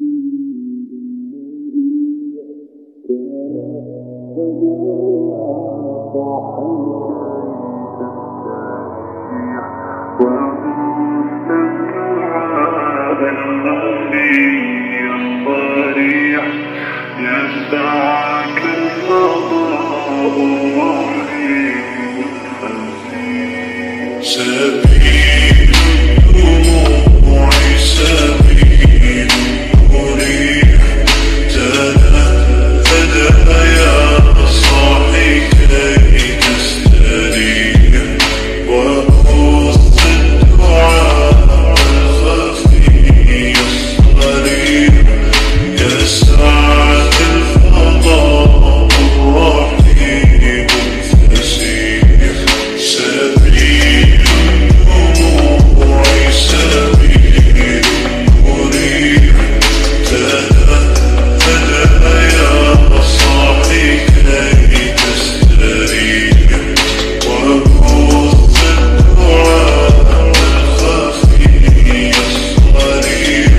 يسعك الفضاء الرحيم سبيل الدموع سبيل مريح تنهدى يا صاحي كي تستريح وبث الدعاء الخفي الصريح يسعك الفضاء الرحيم الفسيح سبيل الدموع سبيل مريح تنهدى يا صاحي كي تستريح وبث الدعاء الخفي الصريح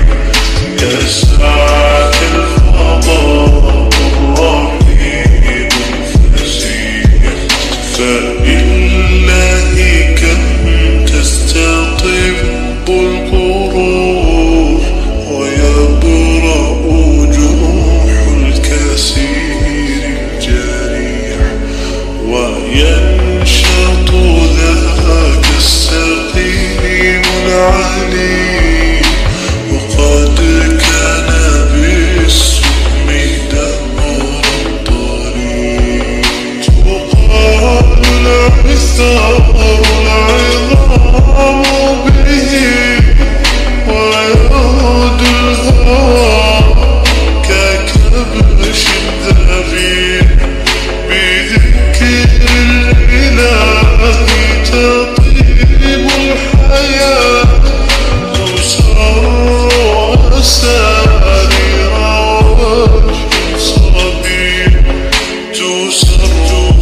يسعك الفضاء الرحيم الفسيح فبالله كم تستطب القروح ويبرأ جروح الكثير الجريح وينشط ذاك السقيم العليم وقد كان بالسم دهرا طريق تقال العثار العظام به ويعود الهوى ككبش ذبيح بذكر الإله تطيب الحياة تسر أسارير وجه صبي تسر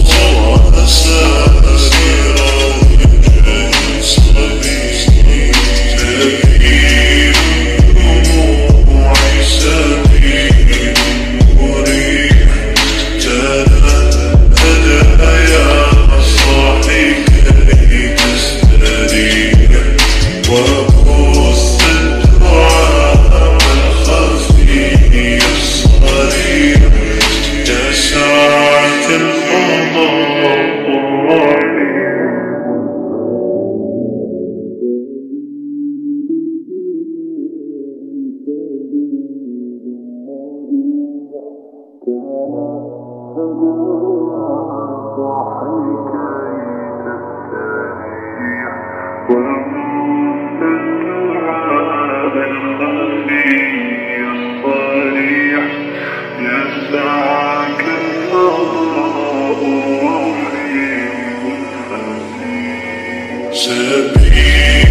أسارير وجه صبي سبيل الدموع سبيل مريح تنهدى يا صاحي كي تستريح وبث الدعاء الخفي الصريح يسعك الفضاء الرحيم يسعك الفضاء الرحيم الفسيح سبيل